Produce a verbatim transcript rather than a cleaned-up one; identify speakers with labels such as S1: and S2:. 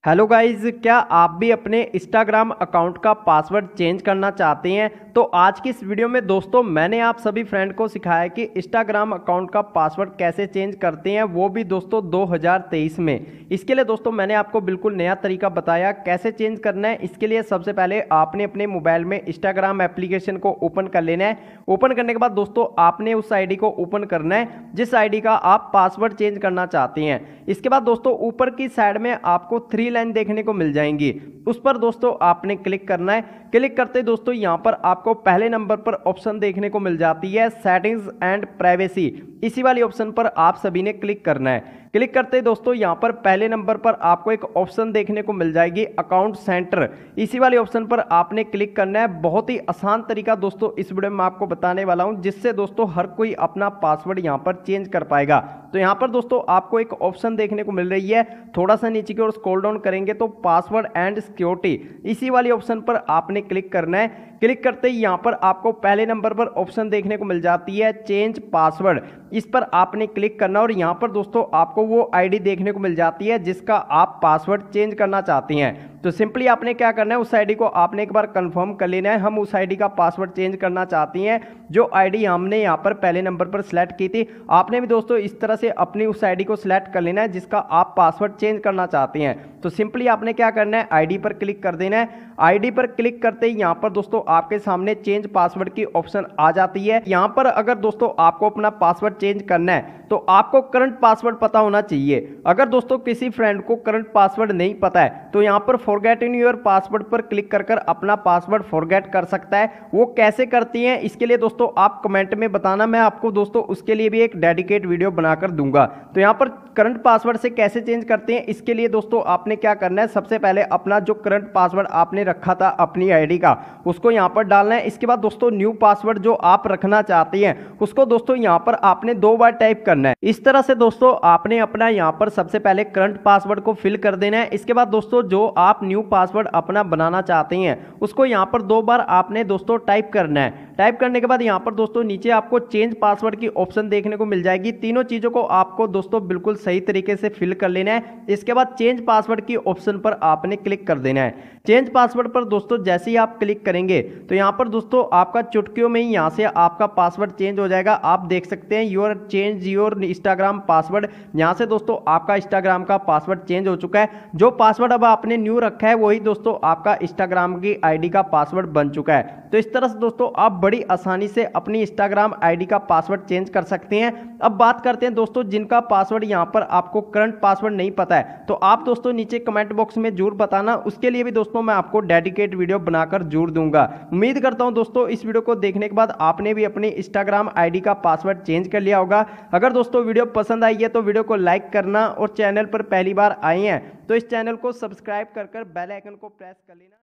S1: Hello guys, क्या आप भी अपने इंस्टाग्राम अकाउंट का पासवर्ड चेंज करना चाहते हैं? तो आज की इस वीडियो में दोस्तों मैंने आप सभी फ्रेंड को सिखाया कि इंस्टाग्राम अकाउंट का पासवर्ड कैसे चेंज करते हैं, वो भी दोस्तों दो हज़ार तेईस में। इसके लिए दोस्तों मैंने आपको बिल्कुल नया तरीका बताया कैसे चेंज करना है। इसके लिए सबसे पहले आपने अपने मोबाइल में इंस्टाग्राम एप्लीकेशन को ओपन कर लेना है। ओपन करने के बाद दोस्तों आपने उस आई डी को ओपन करना है जिस आई डी का आप पासवर्ड चेंज करना चाहते हैं। इसके बाद दोस्तों ऊपर की साइड में आपको थ्री लाइन देखने को मिल जाएंगी, उस पर दोस्तों आपने क्लिक करना है। क्लिक करते दोस्तों यहां पर आपको पहले नंबर पर ऑप्शन देखने को मिल जाती है सेटिंग्स एंड प्राइवेसी। इसी वाली ऑप्शन पर आप सभी ने क्लिक करना है। क्लिक करते दोस्तों यहां पर पहले नंबर पर आपको एक ऑप्शन देखने को मिल जाएगी अकाउंट सेंटर। इसी वाले ऑप्शन पर आपने क्लिक करना है। बहुत ही आसान तरीका दोस्तों इस वीडियो में आपको बताने वाला हूं, जिससे दोस्तों हर कोई अपना पासवर्ड यहां पर चेंज कर पाएगा। तो यहां पर दोस्तों आपको एक ऑप्शन देखने को मिल रही है, थोड़ा सा नीचे की ओर स्क्रॉल डाउन करेंगे तो पासवर्ड एंड सिक्योरिटी, इसी वाली ऑप्शन पर आपने क्लिक करना है। क्लिक करते ही यहां पर आपको पहले नंबर पर ऑप्शन देखने को मिल जाती है चेंज पासवर्ड, इस पर आपने क्लिक करना और यहां पर दोस्तों आपको वो आईडी देखने को मिल जाती है जिसका आप पासवर्ड चेंज करना चाहते हैं। तो सिंपली आपने क्या करना है, उस आईडी को आपने एक बार कंफर्म कर लेना है। हम उस आईडी का पासवर्ड चेंज करना चाहते हैं जो आईडी हमने यहां पर पहले नंबर पर सिलेक्ट की थी। आपने भी दोस्तों इस तरह से अपनी उस आईडी को सिलेक्ट कर लेना है जिसका आप पासवर्ड चेंज करना चाहते हैं। तो सिंपली आपने क्या करना है, आईडी पर क्लिक कर देना है। आईडी पर क्लिक करते ही यहां पर दोस्तों आपके सामने चेंज पासवर्ड की ऑप्शन आ जाती है। यहां पर अगर दोस्तों आपको अपना पासवर्ड चेंज करना है तो आपको करंट पासवर्ड पता होना चाहिए। अगर दोस्तों किसी फ्रेंड को करंट पासवर्ड नहीं पता है तो यहां पर फॉरगेट इन योर पासवर्ड पर क्लिक कर कर अपना पासवर्ड फॉरगेट कर सकता है। वो कैसे करती हैं इसके लिए दोस्तों आप कमेंट में बताना, मैं आपको दोस्तों उसके लिए भी एक डेडिकेट वीडियो बनाकर दूंगा। तो यहां पर करंट पासवर्ड से कैसे चेंज करते हैं इसके लिए दोस्तों आपने क्या करना है, सबसे पहले अपना जो करंट पासवर्ड आपने रखा था अपनी आईडी का उसको यहां पर डालना है। इसके बाद दोस्तों न्यू पासवर्ड जो आप रखना चाहते हैं उसको दोस्तों यहां पर आपने दो बार टाइप करना है। इस तरह से दोस्तों आपने अपना यहां पर सबसे पहले करंट पासवर्ड को फिल कर देना है। इसके बाद दोस्तों जो आप न्यू पासवर्ड अपना बनाना चाहते हैं उसको यहां पर दो बार आपने दोस्तों टाइप करना है। टाइप करने के बाद यहां पर दोस्तों नीचे आपको चेंज पासवर्ड की ऑप्शन देखने को मिल जाएगी। तीनों चीजों को आपको दोस्तों बिल्कुल सही तरीके से फिल कर लेना है। इसके बाद चेंज पासवर्ड की ऑप्शन पर आपने क्लिक कर देना है। चेंज पासवर्ड पर दोस्तों जैसे ही आप क्लिक करेंगे तो यहां पर दोस्तों आपका चुटकियों में ही यहां से आपका पासवर्ड चेंज हो जाएगा। आप देख सकते हैं your change your Instagram password, यहां से दोस्तों आपका इंस्टाग्राम का पासवर्ड चेंज हो चुका है। जो पासवर्ड अब आपने न्यू रखा है वही दोस्तों आपका इंस्टाग्राम की आईडी का पासवर्ड बन चुका है। तो इस तरह से दोस्तों आप बड़ी आसानी से अपनी इंस्टाग्राम आईडी का पासवर्ड चेंज कर सकते हैं। अब बात करते हैं दोस्तों जिनका पासवर्ड यहां पर आपको करंट पासवर्ड नहीं पता है, तो आप दोस्तों नीचे कमेंट बॉक्स में जरूर बताना, उसके लिए भी दोस्तों मैं आपको डेडिकेट वीडियो बनाकर जरूर दूंगा। उम्मीद करता हूं दोस्तों इस वीडियो को देखने के बाद आपने भी अपनी इंस्टाग्राम आईडी का पासवर्ड चेंज कर लिया होगा। अगर दोस्तों वीडियो पसंद आई है तो वीडियो को लाइक करना और चैनल पर पहली बार आए हैं तो इस चैनल को सब्सक्राइब कर कर बेल आइकन को प्रेस कर लेना।